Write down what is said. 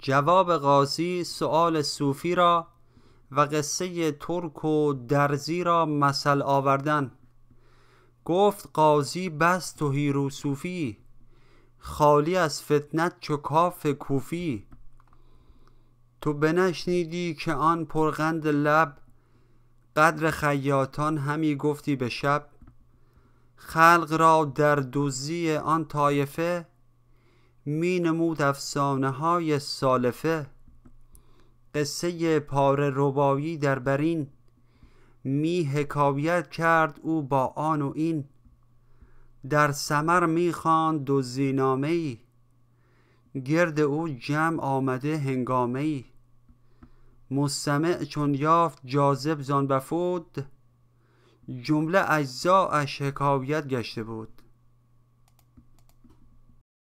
جواب قاضی سؤال صوفی را و قصه ترک و درزی را مثل آوردن. گفت قاضی بس تهی رو صوفی، خالی از فتنت چو کاف کوفی. تو بنشنیدی که آن پرغند لب، قدر خیاطان همی گفتی به شب. خلق را در دزدی آن طایفه، می نمود افسانه های سالفه. قصه پاره ربایی در برین، می حکایت کرد او با آن و این. در سمر می خواند دزدی نامه ای، گرد او جمع آمده هنگامه ای. مستمع چون یافت جاذب زان بفود، جمله اجزاش حکایت گشته بود.